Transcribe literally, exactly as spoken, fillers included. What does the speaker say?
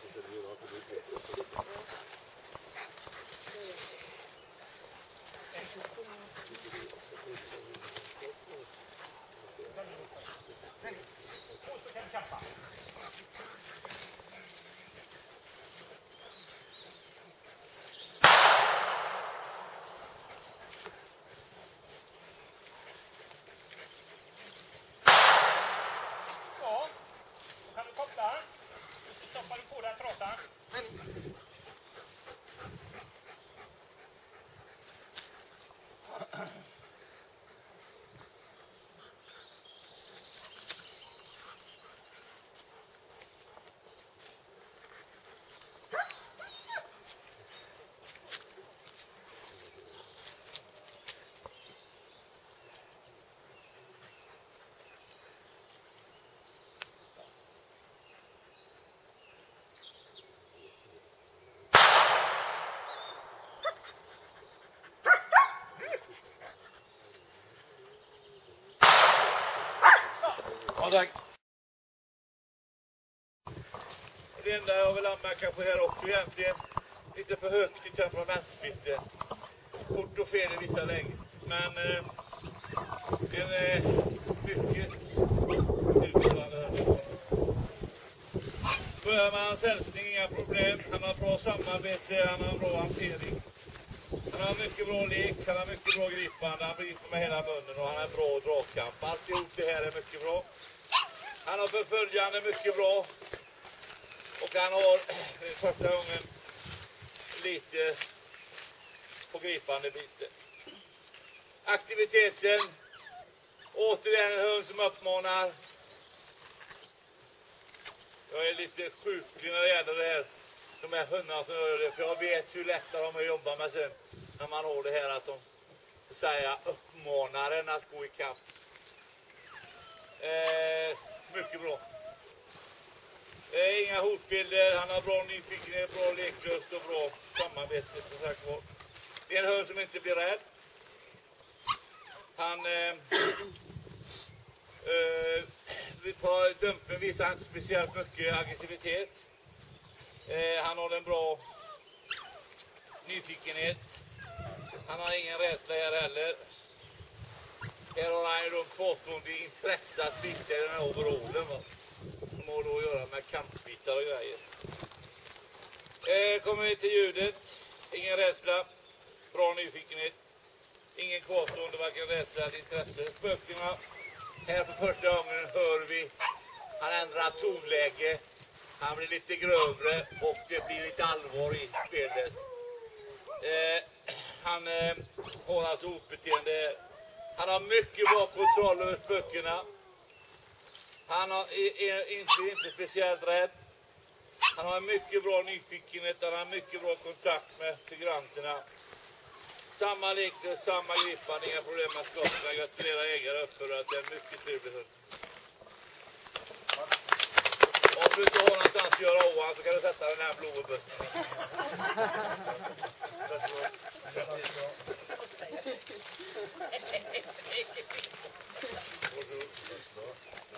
Ja, tack. Det enda jag vill anmärka på här också egentligen, lite för högt i temperamentsbyte. Fort och fel i vissa lägen. Men eh, en eh, mycket tillfredsställande. Börjar med hans hälsning, inga problem. Han har bra samarbete, han har en bra hantering. Han har mycket bra lek, han har mycket bra gripande, han griper med hela munnen och han har bra dragkamp. Alltihop det här är mycket bra. Han har förföljande mycket bra. Och han har första gången lite på gripande lite. Aktiviteten. Återigen en hund som uppmanar. Jag är lite sjuklig när det gäller det här. De här hundarna som gör det. För jag vet hur lättare de är att jobba med sen. När man har det här att de säger uppmanar en att gå i kapp. Eh, mycket bra. Eh, inga hotbilder. Han har bra nyfikenhet, bra leklust och bra samarbete. Så sagt var. Det är en hund som inte blir rädd. Han eh, eh, på dumpen visar inte speciellt mycket aggressivitet. Eh, han har en bra nyfikenhet. Han har ingen rädsla här heller. Här har han ju då kvarstående intresse att bita i den här overallen, va? Som har då att göra med kampbitar och grejer. Eh, kommer vi till ljudet. Ingen rädsla. Bra nyfikenhet. Ingen kvarstående varken rädsla eller intresse. Spökningarna. Här för första gången hör vi. Han ändrar tonläge. Han blir lite grövre och det blir lite allvar i spelet. Eh, han eh, har alltså hotbeteende. Han har mycket bra kontroll över spökena. Han har, är, är inte, inte speciellt rädd. Han har mycket bra nyfikenhet. Han har mycket bra kontakt med figuranterna. Samma lekter, samma gripande, inga problem med skotten. Jag gratulerar ägare upp för att det är mycket trevligt hund. Om du inte har någonstans att göra ovan så kan du sätta den här blodbussen. Varsågod.